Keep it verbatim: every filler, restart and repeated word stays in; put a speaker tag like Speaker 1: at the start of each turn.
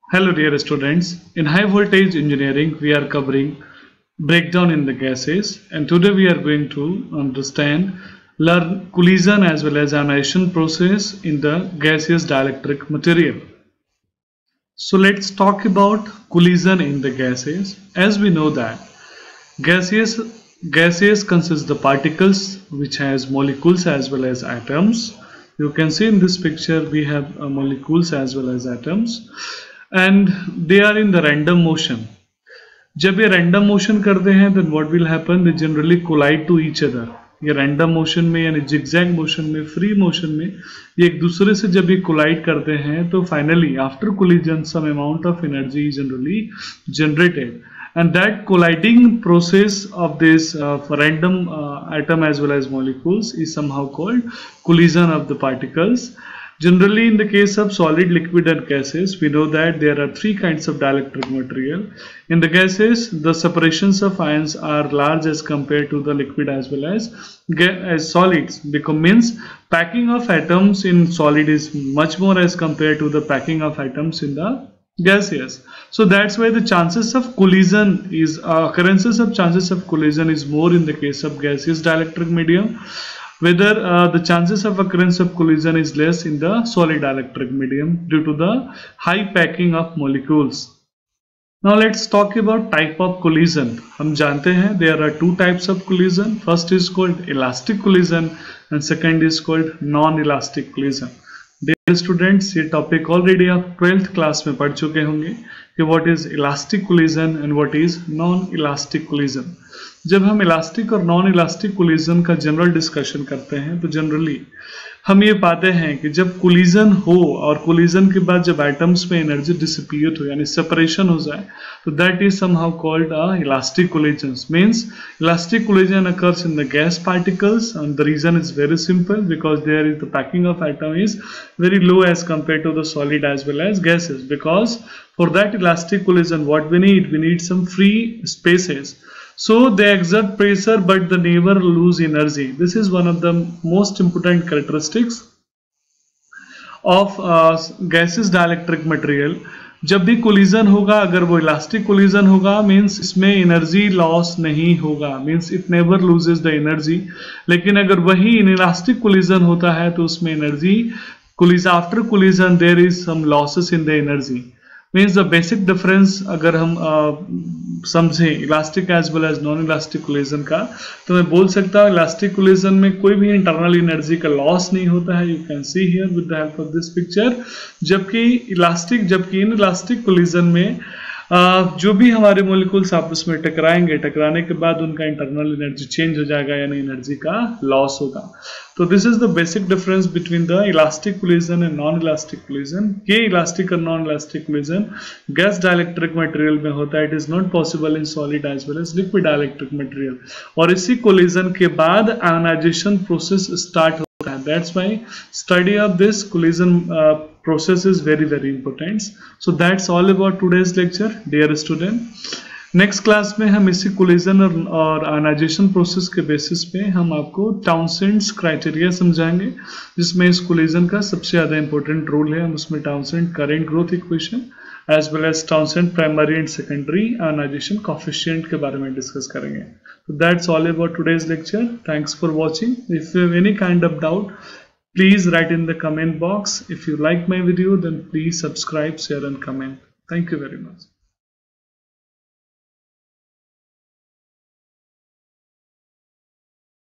Speaker 1: Hello dear students, in high voltage engineering we are covering breakdown in the gases, and today we are going to understand learn collision as well as ionization process in the gaseous dielectric material. So let's talk about collision in the gases. As we know that gaseous gases consist the particles which has molecules as well as atoms. You can see in this picture we have uh, molecules as well as atoms, and they are in the random motion. जब ये random motion करते हैं then what will happen? They generally collide to each other. ये random motion में यानी zigzag motion में, free motion में ये एक दूसरे से जब ये collide करते हैं तो finally after collision some amount of energy is generally generated, and that colliding process of this uh, random uh, atom as well as molecules is somehow called collision of the particles. Generally, in the case of solid, liquid and gases, we know that there are three kinds of dielectric material. In the gases, the separations of ions are large as compared to the liquid as well as, as solids, because means packing of atoms in solid is much more as compared to the packing of atoms in the gaseous. So that's why the chances of collision is uh, occurrences of chances of collision is more in the case of gaseous dielectric medium, whether uh, the chances of occurrence of collision is less in the solid dielectric medium due to the high packing of molecules. Now let's talk about type of collision. हम जानते हैं there are two types of collision. First is called elastic collision and second is called non-elastic collision. Dear students, ये topic already आप twelfth class में पढ़ चुके होंगे कि what is elastic collision and what is non-elastic collision. जब हम elastic और नॉन इलास्टिक कोलिजन का जनरल डिस्कशन करते हैं तो जनरली हम ये पाते हैं कि जब कोलिजन हो और कोलिजन के बाद जब एटम्स में एनर्जी डिसिपिएट हो यानी सेपरेशन हो जाए तो that is somehow called a elastic collision. Means elastic collision occurs in the gas particles, and the reason is very simple because there is the packing of atom is very low as compared to the solid as well as gases, because for that elastic collision what we need we need some free spaces. So they exert pressure but they never lose energy. This is one of the most important characteristics of uh, gaseous dielectric material. जब भी collision होगा अगर वो elastic collision होगा means इसमें energy loss नहीं होगा, means it never loses the energy. लेकिन अगर वही इलास्टिक कोलिजन होता है तो उसमें energy collision after collision there is some losses in the energy. Means the basic difference अगर हम uh, समझें elastic as well as non elastic collision का तो मैं बोल सकता हूँ इलास्टिक कोलिजन में कोई भी इंटरनल एनर्जी का लॉस नहीं होता है. You can see here with the help of this picture. जबकि इलास्टिक जबकि इन इलास्टिक कोलिजन में uh, जो भी हमारे मॉलिक्यूल्स आपस में टकराएंगे टकराने के बाद उनका इंटरनल एनर्जी चेंज हो जाएगा यानी एनर्जी का लॉस होगा. तो this is the basic difference between the elastic collision and non elastic collision. ये इलास्टिक और non elastic collision gas dielectric material में होता है. It is not possible in solid as well as liquid dielectric material. और इसी collision के बाद ionisation process start होता है. That's why study of this collision process is very very important. So that's all about today's lecture, dear student. Next class में हम इसी collision और आयोनाइजेशन प्रोसेस के बेसिस पे हम आपको टाउनसेंड्स क्राइटेरिया समझाएंगे, जिसमें इस कोलिजन का सबसे ज़्यादा इंपॉर्टेंट रोल है. हम उसमें Townsend current growth equation as well as Townsend primary and secondary ionisation coefficient के बारे में डिस्कस करेंगे. तो that's all about today's lecture. Thanks for watching. If you have any kind of doubt please write in the comment box. If you like my video then please subscribe, share and comment. Thank you very much.